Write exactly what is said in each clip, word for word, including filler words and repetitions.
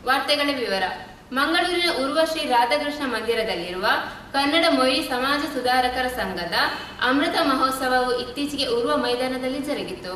ವಾರ್ತೆಗಳ ವಿವರ. ಮಂಗಳೂರಿನ ಉರ್ವಶ್ರೀ ರಾಧಾಕೃಷ್ಣ ಮಂದಿರದಲ್ಲಿರುವ ಕನ್ನಡ ಮೊಯ್ಲಿ ಸಮಾಜ ಸುಧಾರಕರ ಸಂಘದ ಅಮೃತ ಮಹೋತ್ಸವವು ಇತ್ತೀಚೆಗೆ ಉರ್ವ ಮೈದಾನದಲ್ಲಿ ಜರುಗಿತು.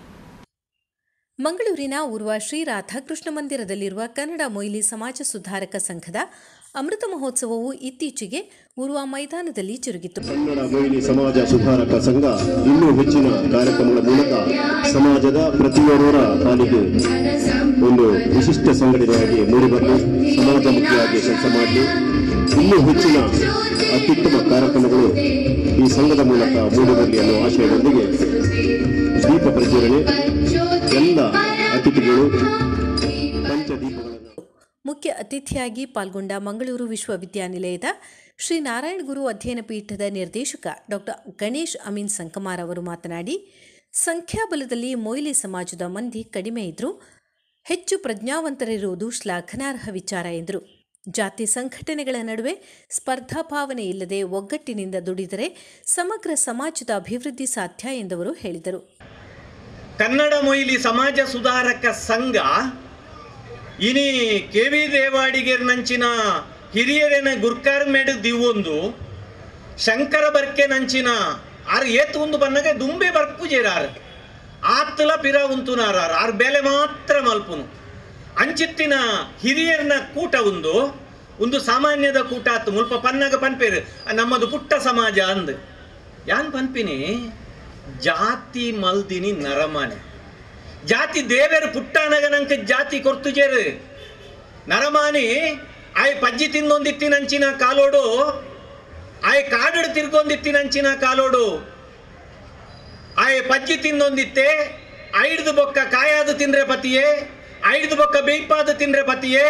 ಮಂಗಳೂರಿನ ಉರ್ವ ಶ್ರೀ ರಾಧಾಕೃಷ್ಣ ಮಂದಿರದಲ್ಲಿರುವ ಕನ್ನಡ ಮೊಯ್ಲಿ ಸಮಾಜ ಸುಧಾರಕ ಸಂಘದ ಅಮೃತ ಮಹೋತ್ಸವವು ಇತ್ತೀಚೆಗೆ ಉರ್ವ ಮೈದಾನದಲ್ಲಿ ಜರುಗಿತು. ಕನ್ನಡ ಮೊಯ್ಲಿ ಸಮಾಜ ಸುಧಾರಕ ಸಂಘ ಇನ್ನೂ ಹೆಚ್ಚಿನ ಕಾರ್ಯಕ್ರಮಗಳ ಮೂಲಕ ಸಮಾಜದ ಪ್ರತಿಯೊಬ್ಬರ ಪಾಲಿಗೆ ಒಂದು ವಿಶಿಷ್ಟ ಸಂಘಟನೆಯಾಗಿ ಮೂಡಿಬರಲು, ಸಮಾಜಮುಖಿಯಾಗಿ ಕೆಲಸ ಮಾಡಲಿ, ಇನ್ನೂ ಹೆಚ್ಚಿನ ಅತ್ಯುತ್ತಮ ಕಾರ್ಯಕ್ರಮಗಳು ಈ ಸಂಘದ ಮೂಲಕ ಮೂಡಿಬರಲಿ ಅನ್ನೋ ಆಶಯದೊಂದಿಗೆ ದೀಪ ಪ್ರಜ್ವಲನೆ, ಎಲ್ಲ ಅತಿಥಿಗಳು ಪಂಚದೀಪಗಳನ್ನು ಮುಖ್ಯ ಅತಿಥಿಯಾಗಿ ಪಾಲ್ಗೊಂಡ ಮಂಗಳೂರು ವಿಶ್ವವಿದ್ಯಾನಿಲಯದ ಶ್ರೀ ನಾರಾಯಣ ಗುರು ಅಧ್ಯಯನ ಪೀಠದ ನಿರ್ದೇಶಕ ಡಾಕ್ಟರ್ ಗಣೇಶ್ ಅಮೀನ್ ಸಂಕಮಾರ್ ಅವರು ಮಾತನಾಡಿ, ಸಂಖ್ಯಾಬಲದಲ್ಲಿ ಮೊಯ್ಲಿ ಸಮಾಜದ ಮಂದಿ ಕಡಿಮೆ ಇದ್ದರೂ ಹೆಚ್ಚು ಪ್ರಜ್ಞಾವಂತರಿರುವುದು ಶ್ಲಾಘನಾರ್ಹ ವಿಚಾರ ಎಂದರು. ಜಾತಿ ಸಂಘಟನೆಗಳ ನಡುವೆ ಸ್ಪರ್ಧಾಭಾವನೆ ಇಲ್ಲದೆ ಒಗ್ಗಟ್ಟಿನಿಂದ ದುಡಿದರೆ ಸಮಗ್ರ ಸಮಾಜದ ಅಭಿವೃದ್ಧಿ ಸಾಧ್ಯ ಎಂದವರು ಹೇಳಿದರು. ಕನ್ನಡ ಮೊಯ್ಲಿ ಸಮಾಜ ಸುಧಾರಕ ಸಂಘ ಇನಿ ಕೆ ವಿ ದೇವಾಡಿಗೆರ್ ನಂಚಿನ ಹಿರಿಯರೇನ ಗುರ್ಕಾರ್ ಮೇಡ್ ದಿವೊಂದು ಶಂಕರ ಬರ್ಕೆ ನಂಚಿನ ಆರ್ ಏತ್ ಒಂದು ಬನ್ನಗೆ ದುಂಬೆ ಬರ್ಪು ಜೇರಾರ್ ಆತ್ತಲ ಪಿರ ಉಂತುನಾರ ಆರ್ ಬೆಲೆ ಮಾತ್ರ ಮಲ್ಪುನು ಅಂಚಿತ್ತಿನ ಹಿರಿಯರ್ನ ಕೂಟ ಒಂದು ಒಂದು ಸಾಮಾನ್ಯದ ಕೂಟ ಆತು ಮುಲ್ಪ ಪನ್ನಗ ಪನ್ಪೇರು ನಮ್ಮದು ಪುಟ್ಟ ಸಮಾಜ ಅಂದ್ ಯಾನ್ ಪನ್ಪಿನಿ ಜಾತಿ ಮಲ್ದಿನಿ ನರಮಾನೆ ಜಾತಿ ದೇವೇರು ಪುಟ್ಟನಗನಂಕ ಜಾತಿ ಕೊರ್ತುಜೇರು ನರಮಾನಿ ಆಯ್ ಪಜ್ಜಿ ತಿಂದೊಂದಿತ್ತಿನಂಚಿನ ಕಾಲೋಡು ಆಯ್ ಕಾಡು ತಿರ್ಗೊಂದಿತ್ತಿನಂಚಿನ ಕಾಲೋಡು ಆಯ್ ಪಜ್ಜಿ ತಿಂದೊಂದಿತ್ತೆ ಐಡ್ದು ಬೊಕ್ಕ ಕಾಯಾದು ತಿಂದ್ರೆ ಪತಿಯೇ ಐಡ್ದು ಬೊಕ್ಕ ಬೇಯ್ಪಾದು ತಿಂದ್ರೆ ಪತಿಯೇ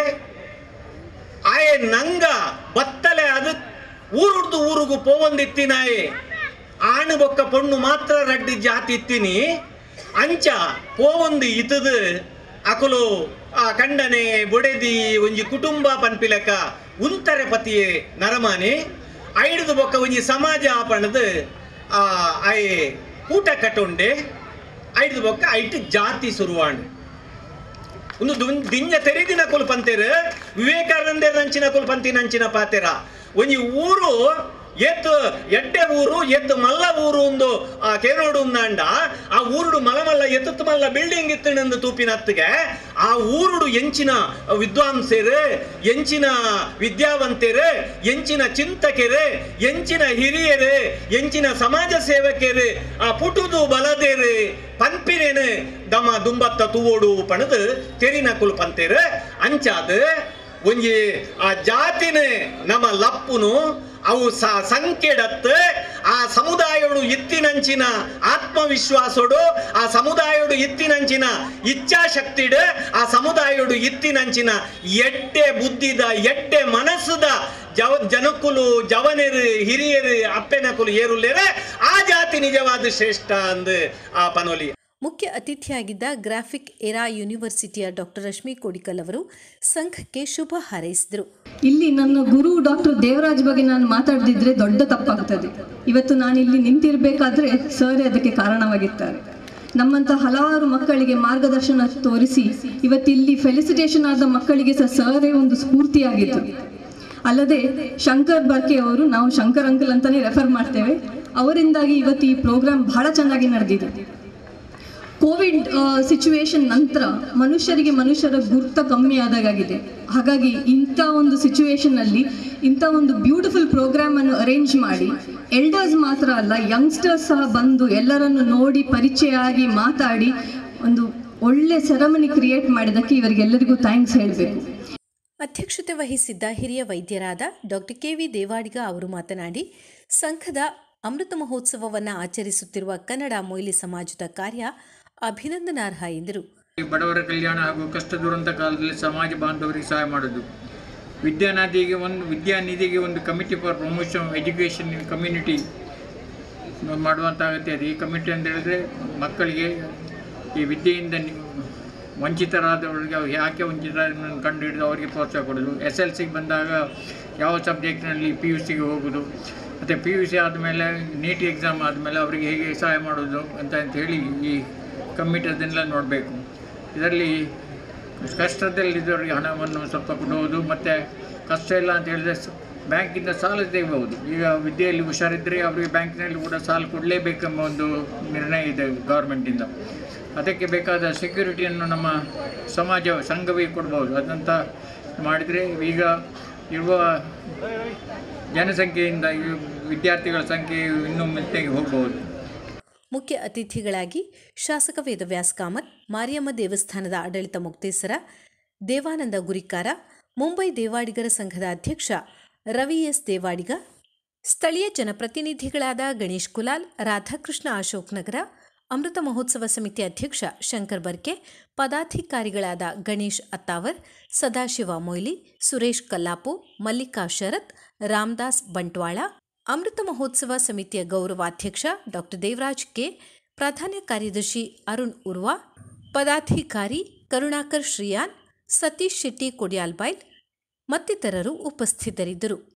ಆಯ್ ನಂಗ ಬತ್ತಲೆ ಅದು ಊರುಡ್ದು ಊರುಗು ಪೋವೊಂದಿತ್ತಿನಾಯೆ ಆಣು ಬೊಕ್ಕ ಪೊಣ್ಣು ಮಾತ್ರ ರಡ್ಡಿ ಜಾತಿ ಇತ್ತೀನಿ ಅಂಚ ಪೋವೊಂದು ಇತದು ಅಕುಲು ಆ ಕಂಡನೆ ಬೊಡೆದಿ ಒಂಜಿ ಕುಟುಂಬ ಪನ್ಪಿಲಕ ಉಂತರೆ ಪತಿಯೇ ನರಮಾನಿ ಐಡ್ದು ಬೊಕ್ಕ ಒಂಜಿ ಸಮಾಜ ಆಪಣದು ಆ ಐ ಕೂಟ ಕಟ್ಟುಂಡೆ ಐಡ್ದು ಬೊಕ್ಕ ಐಟ್ ಜಾತಿ ಸುರುವಾಂಡ್ ಒಂದು ದಿಂಜ ತೆರಿದಿನ ಕುಲ್ ಪಂತೇರು ವಿವೇಕಾನಂದ ನಂಚಿನ ಕುಲ್ ಪಂತಿನಂಚಿನ ಪಾತೆರ ಒಂಜಿ ಊರು ಎತ್ತು ಎಡ್ಡೆ ಊರು ಎತ್ತು ಮಲ್ಲ ಊರು ಒಂದು ಆ ಕೇನೋಡು ಉಂದಾಂಡ ಆ ಊರುಡು ಮಲ ಮಲ್ಲ ಎತ್ತು ಮಲ್ಲ ಬಿಲ್ಡಿಂಗ್ ಇತ್ತನೆಂದು ತೂಪಿನತ್ತಿಗೆ ಆ ಊರುಡು ಎಂಚಿನ ವಿದ್ವಾಂಸರು ಎಂಚಿನ ವಿದ್ಯಾವಂತರು ಎಂಚಿನ ಚಿಂತಕರು ಎಂಚಿನ ಹಿರಿಯರು ಎಂಚಿನ ಸಮಾಜ ಸೇವಕರು ಆ ಪುಟುದು ಬಲದೇರು ಪನ್ಪಿನೇನು ದಮ ದುಂಬತ್ತ ತೂವೋಡು ಪಣದು ತೆರಿನ ಕುಲ್ ಪಂತೇರು ಅಂಚಾದ ಒಂಜಿ ಆ ಜಾತಿನ ನಮ್ಮ ಲಪ್ಪುನು ಅವು ಸ ಸಂಖ್ಯೆಡತ್ತು ಆ ಸಮುದಾಯಡು ಇತ್ತಿನಂಚಿನ ಆತ್ಮವಿಶ್ವಾಸೋಡು ಆ ಸಮುದಾಯಡು ಇತ್ತಿನಂಚಿನ ಇಚ್ಛಾಶಕ್ತಿಡು ಆ ಸಮುದಾಯಡು ಇತ್ತಿನಂಚಿನ ಎಡ್ಡೆ ಬುದ್ಧಿದ ಎಡ್ಡೆ ಮನಸ್ಸುದ ಜವ ಜನಕುಲು ಜವನೇರು ಹಿರಿಯರು ಅಪ್ಪೆನಕುಲು ಏರುಲ್ಲೇರೆ ಆ ಜಾತಿ ನಿಜವಾದ ಶ್ರೇಷ್ಠ ಅಂದು ಆ ಪನೋಲಿ. ಮುಖ್ಯ ಅತಿಥಿಯಾಗಿದ್ದ ಗ್ರಾಫಿಕ್ ಎರಾ ಯೂನಿವರ್ಸಿಟಿಯ ಡಾಕ್ಟರ್ ರಶ್ಮಿ ಕೋಡಿಕಲ್ ಅವರು ಸಂಘಕ್ಕೆ ಶುಭ ಹಾರೈಸಿದರು. ಇಲ್ಲಿ ನನ್ನ ಗುರು ಡಾಕ್ಟರ್ ದೇವರಾಜ್ ಬಗ್ಗೆ ನಾನು ಮಾತಾಡದಿದ್ರೆ ದೊಡ್ಡ ತಪ್ಪಾಗ್ತದೆ. ಇವತ್ತು ನಾನು ಇಲ್ಲಿ ನಿಂತಿರಬೇಕಾದ್ರೆ ಸರ್ ಅದಕ್ಕೆ ಕಾರಣವಾಗಿರ್ತಾರೆ. ನಮ್ಮಂತ ಹಲವಾರು ಮಕ್ಕಳಿಗೆ ಮಾರ್ಗದರ್ಶನ ತೋರಿಸಿ ಇವತ್ತು ಇಲ್ಲಿ ಫೆಲಿಸಿಟೇಷನ್ ಆದ ಮಕ್ಕಳಿಗೆ ಸಹ ಸರೇ ಒಂದು ಸ್ಫೂರ್ತಿಯಾಗಿತ್ತು. ಅಲ್ಲದೆ ಶಂಕರ್ ಬರ್ಕೆ ಅವರು, ನಾವು ಶಂಕರ್ ಅಂಕಲ್ ಅಂತಾನೆ ರೆಫರ್ ಮಾಡ್ತೇವೆ, ಅವರಿಂದಾಗಿ ಇವತ್ತು ಈ ಪ್ರೋಗ್ರಾಮ್ ಬಹಳ ಚೆನ್ನಾಗಿ ನಡೆದಿದೆ. ಕೋವಿಡ್ ಸಿಚುವೇಶನ್ ನಂತರ ಮನುಷ್ಯರಿಗೆ ಮನುಷ್ಯರ ಗುರುತ ಕಮ್ಮಿ ಆದಾಗಿದೆ. ಹಾಗಾಗಿ ಇಂಥ ಒಂದು ಸಿಚುವೇಶನ್ ಅಲ್ಲಿ ಇಂಥ ಒಂದು ಬ್ಯೂಟಿಫುಲ್ ಪ್ರೋಗ್ರಾಮ್ ಅನ್ನು ಅರೇಂಜ್ ಮಾಡಿ ಎಲ್ಡರ್ಸ್ ಮಾತ್ರ ಅಲ್ಲ ಯಂಗ್ಸ್ಟರ್ಸ್ ಸಹ ಬಂದು ಎಲ್ಲರನ್ನು ನೋಡಿ ಪರಿಚಯ ಆಗಿ ಮಾತಾಡಿ ಒಂದು ಒಳ್ಳೆ ಸೆರೆಮನಿ ಕ್ರಿಯೇಟ್ ಮಾಡಿದ್ದಕ್ಕೆ ಇವರಿಗೆಲ್ಲರಿಗೂ ಥ್ಯಾಂಕ್ಸ್ ಹೇಳಬೇಕು. ಅಧ್ಯಕ್ಷತೆ ವಹಿಸಿದ್ದ ಹಿರಿಯ ವೈದ್ಯರಾದ ಡಾಕ್ಟರ್ ಕೆ ವಿ ದೇವಾಡಿಗ ಅವರು ಮಾತನಾಡಿ, ಸಂಘದ ಅಮೃತ ಮಹೋತ್ಸವವನ್ನು ಆಚರಿಸುತ್ತಿರುವ ಕನ್ನಡ ಮೊಯ್ಲಿ ಸಮಾಜದ ಕಾರ್ಯ ಅಭಿನಂದನಾರ್ಹ ಎಂದರು. ಬಡವರ ಕಲ್ಯಾಣ ಹಾಗೂ ಕಷ್ಟ ದುರಂತ ಕಾಲದಲ್ಲಿ ಸಮಾಜ ಬಾಂಧವರಿಗೆ ಸಹಾಯ ಮಾಡೋದು. ವಿದ್ಯಾನಿಧಿಗೆ ಒಂದು ವಿದ್ಯಾನಿಧಿಗೆ ಒಂದು committee for promotion education in community ಮಾಡುವಂಥ ಅಗತ್ಯ ಇದೆ. ಈ ಕಮಿಟಿ ಅಂತ ಹೇಳಿದ್ರೆ ಮಕ್ಕಳಿಗೆ ಈ ವಿದ್ಯೆಯಿಂದ ವಂಚಿತರಾದವರಿಗೆ ಯಾಕೆ ವಂಚಿತರನ್ನು ಕಂಡು ಹಿಡಿದು ಅವರಿಗೆ ಪ್ರೋತ್ಸಾಹ ಕೊಡೋದು. ಎಸ್ ಎಲ್ ಸಿಗೆ ಬಂದಾಗ ಯಾವ ಸಬ್ಜೆಕ್ಟ್ನಲ್ಲಿ ಪಿ ಯು ಸಿಗೆ ಹೋಗೋದು ಮತ್ತು ಪಿ ಯು ಸಿ ಆದಮೇಲೆ ನೀಟ್ ಎಕ್ಸಾಮ್ ಆದಮೇಲೆ ಅವರಿಗೆ ಹೇಗೆ ಸಹಾಯ ಮಾಡೋದು ಅಂತ ಅಂತ ಹೇಳಿ ಈ ಕಮಿಟಿ ಅದನ್ನೆಲ್ಲ ನೋಡಬೇಕು. ಇದರಲ್ಲಿ ಕಷ್ಟದಲ್ಲಿದ್ದವರಿಗೆ ಹಣವನ್ನು ಸ್ವಲ್ಪ ಕೊಡುವುದು, ಮತ್ತು ಕಷ್ಟ ಇಲ್ಲ ಅಂತ ಹೇಳಿದ್ರೆ ಬ್ಯಾಂಕಿಂದ ಸಾಲ ತೆಗೆಯಬಹುದು. ಈಗ ವಿದ್ಯೆಯಲ್ಲಿ ಹುಷಾರಿದ್ದರೆ ಅವರಿಗೆ ಬ್ಯಾಂಕಿನಲ್ಲಿ ಕೂಡ ಸಾಲ ಕೊಡಲೇಬೇಕೆಂಬ ಒಂದು ನಿರ್ಣಯ ಇದೆ ಗೌರ್ಮೆಂಟಿಂದ. ಅದಕ್ಕೆ ಬೇಕಾದ ಸೆಕ್ಯೂರಿಟಿಯನ್ನು ನಮ್ಮ ಸಮಾಜ ಸಂಘವೇ ಕೊಡ್ಬೋದು. ಅದಂತ ಮಾಡಿದರೆ ಈಗ ಇರುವ ಜನಸಂಖ್ಯೆಯಿಂದ ವಿದ್ಯಾರ್ಥಿಗಳ ಸಂಖ್ಯೆ ಇನ್ನೂ ಮೆತ್ತಗೆ ಹೋಗಬಹುದು. ಮುಖ್ಯ ಅತಿಥಿಗಳಾಗಿ ಶಾಸಕ ವೇದವ್ಯಾಸ್ ಕಾಮತ್, ಮಾರಿಯಮ್ಮ ದೇವಸ್ಥಾನದ ಆಡಳಿತ ಮುಕ್ತೇಸರ ದೇವಾನಂದ ಗುರಿಕಾರ, ಮುಂಬೈ ದೇವಾಡಿಗರ ಸಂಘದ ಅಧ್ಯಕ್ಷ ರವಿ ಎಸ್ ದೇವಾಡಿಗ, ಸ್ಥಳೀಯ ಜನಪ್ರತಿನಿಧಿಗಳಾದ ಗಣೇಶ್ ಕುಲಾಲ್, ರಾಧಾಕೃಷ್ಣ ಅಶೋಕ್ ನಗರ, ಅಮೃತ ಮಹೋತ್ಸವ ಸಮಿತಿ ಅಧ್ಯಕ್ಷ ಶಂಕರ್ ಬರ್ಕೆ, ಪದಾಧಿಕಾರಿಗಳಾದ ಗಣೇಶ್ ಅತ್ತಾವರ್, ಸದಾಶಿವ ಮೊಯ್ಲಿ, ಸುರೇಶ್ ಕಲ್ಲಾಪು, ಮಲ್ಲಿಕಾ ಶರತ್, ರಾಮದಾಸ್ ಬಂಟ್ವಾಳ, ಅಮೃತ ಮಹೋತ್ಸವ ಸಮಿತಿಯ ಗೌರವಾಧ್ಯಕ್ಷ ಡಾಕ್ಟರ್ ದೇವರಾಜ್ ಕೆ, ಪ್ರಧಾನ ಕಾರ್ಯದರ್ಶಿ ಅರುಣ್ ಉರ್ವಾ, ಪದಾಧಿಕಾರಿ ಕರುಣಾಕರ್ ಶ್ರೀಯಾನ್, ಸತೀಶ್ ಶೆಟ್ಟಿ ಕೊಡಿಯಾಲ್ಬೈಲ್ ಮತ್ತಿತರರು ಉಪಸ್ಥಿತರಿದ್ದರು.